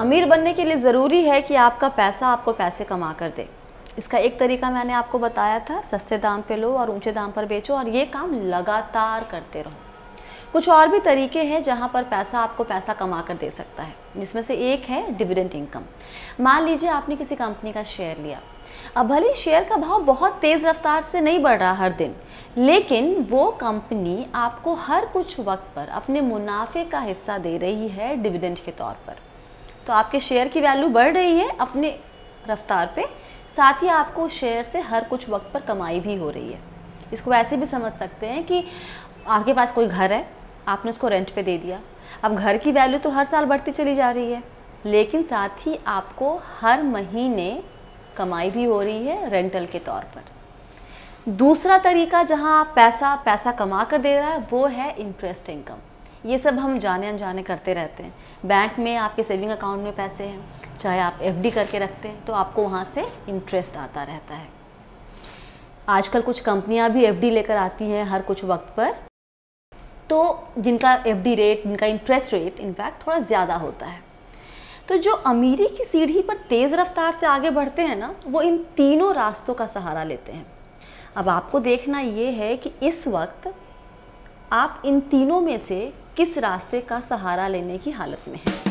अमीर बनने के लिए ज़रूरी है कि आपका पैसा आपको पैसे कमा कर दे। इसका एक तरीका मैंने आपको बताया था, सस्ते दाम पे लो और ऊंचे दाम पर बेचो और ये काम लगातार करते रहो। कुछ और भी तरीके हैं जहां पर पैसा आपको पैसा कमा कर दे सकता है, जिसमें से एक है डिविडेंड इनकम। मान लीजिए आपने किसी कंपनी का शेयर लिया, अब भले शेयर का भाव बहुत तेज़ रफ्तार से नहीं बढ़ रहा हर दिन, लेकिन वो कंपनी आपको हर कुछ वक्त पर अपने मुनाफे का हिस्सा दे रही है डिविडेंड के तौर पर। तो आपके शेयर की वैल्यू बढ़ रही है अपने रफ्तार पे, साथ ही आपको शेयर से हर कुछ वक्त पर कमाई भी हो रही है। इसको ऐसे भी समझ सकते हैं कि आपके पास कोई घर है, आपने उसको रेंट पे दे दिया। अब घर की वैल्यू तो हर साल बढ़ती चली जा रही है, लेकिन साथ ही आपको हर महीने कमाई भी हो रही है रेंटल के तौर पर। दूसरा तरीका जहां पैसा कमा कर दे रहा है वो है इंटरेस्ट इनकम। ये सब हम जाने अनजाने करते रहते हैं। बैंक में आपके सेविंग अकाउंट में पैसे हैं, चाहे आप एफडी करके रखते हैं तो आपको वहाँ से इंटरेस्ट आता रहता है। आजकल कुछ कंपनियाँ भी एफडी लेकर आती हैं हर कुछ वक्त पर, तो जिनका एफडी रेट, जिनका इंटरेस्ट रेट इनफैक्ट थोड़ा ज़्यादा होता है। तो जो अमीरी की सीढ़ी पर तेज़ रफ्तार से आगे बढ़ते हैं ना, वो इन तीनों रास्तों का सहारा लेते हैं। अब आपको देखना ये है कि इस वक्त आप इन तीनों में से किस रास्ते का सहारा लेने की हालत में हैं।